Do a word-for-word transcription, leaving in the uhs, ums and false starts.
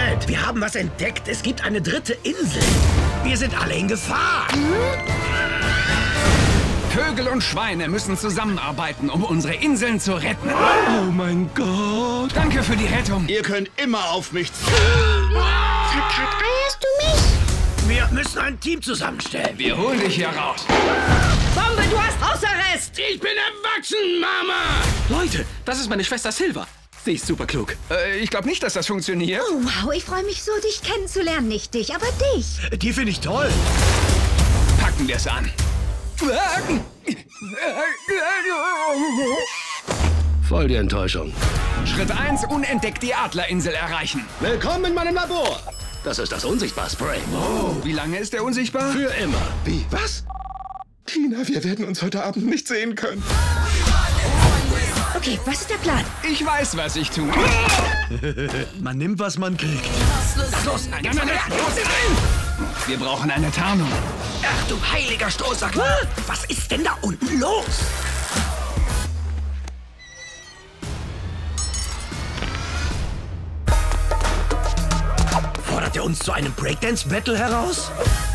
Moment. Wir haben was entdeckt. Es gibt eine dritte Insel. Wir sind alle in Gefahr. Vögel und Schweine müssen zusammenarbeiten, um unsere Inseln zu retten. Oh mein Gott. Danke für die Rettung. Ihr könnt immer auf mich zählen. Verkackeierst du mich? Wir müssen ein Team zusammenstellen. Wir holen dich hier raus. Bombe, du hast Hausarrest! Ich bin erwachsen, Mama! Leute, das ist meine Schwester Silva. Sie ist super klug. Äh, ich glaube nicht, dass das funktioniert. Oh, wow, ich freue mich so, dich kennenzulernen. Nicht dich, aber dich. Die finde ich toll. Packen wir es an. Voll die Enttäuschung. Schritt eins, unentdeckt die Adlerinsel erreichen. Willkommen in meinem Labor. Das ist das Unsichtbar-Spray. Oh, wie lange ist der unsichtbar? Für immer. Wie? Was? Tina, wir werden uns heute Abend nicht sehen können. Okay, was ist der Plan? Ich weiß, was ich tue. Man nimmt, was man kriegt. Los, nein, nein, nein, los, nein! Wir brauchen eine Tarnung. Ach du heiliger Stoßsack. Was ist denn da unten los? Fordert er uns zu einem Breakdance-Battle heraus?